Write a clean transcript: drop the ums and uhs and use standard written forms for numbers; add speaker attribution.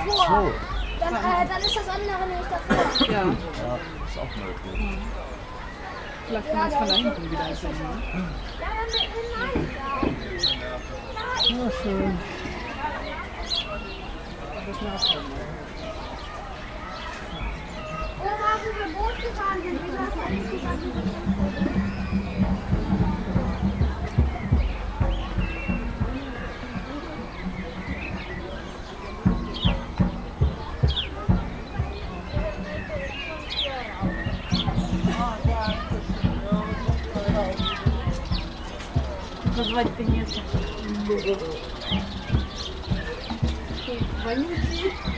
Speaker 1: davor.
Speaker 2: So.
Speaker 1: Dann ist das andere nämlich davor.
Speaker 3: Ja,
Speaker 2: Ja, ist auch möglich.
Speaker 3: vielleicht kann man es von da hinten wieder sehen. Ne?
Speaker 1: Ja, dann nein.
Speaker 2: Ja, schön.
Speaker 3: Das nachkommen.
Speaker 1: Oma, wo wir Boot gefahren sind, wir haben insgesamt
Speaker 3: Позвать, конечно. Звоните.